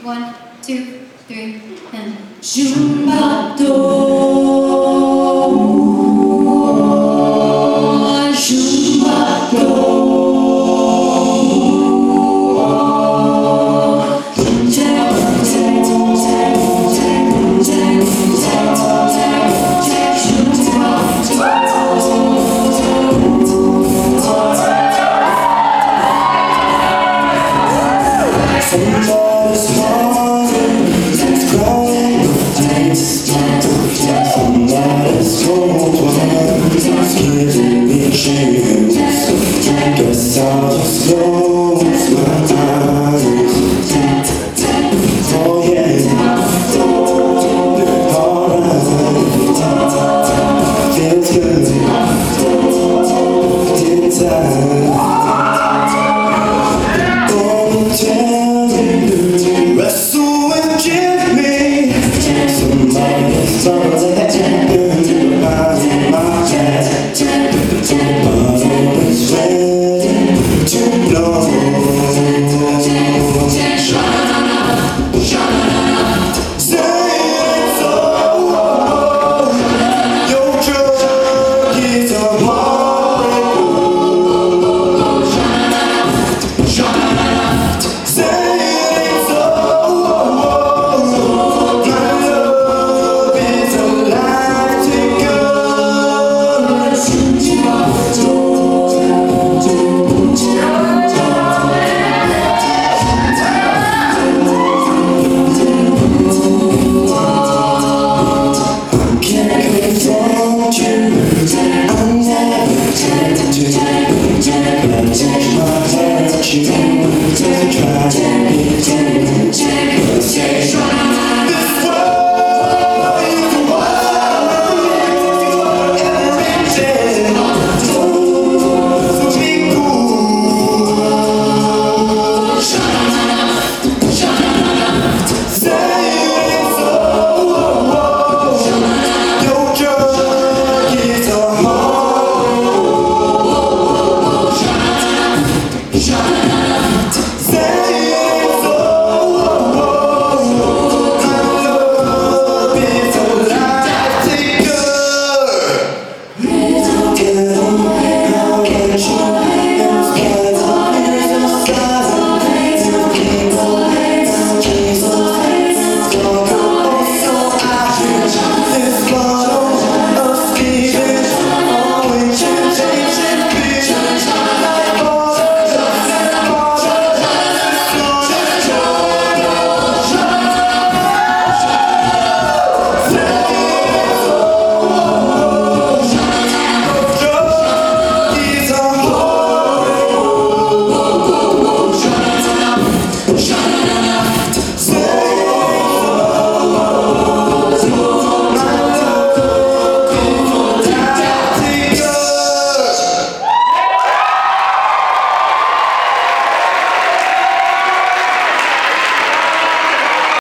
1, 2, 3, and Jumbato, somebody's calling, crying, somebody's cold one, giving me chills. Guess I'll just close my eyes. Oh yeah, alright, feels good inside. Wrestle and give me somebody's something that you do behind my head.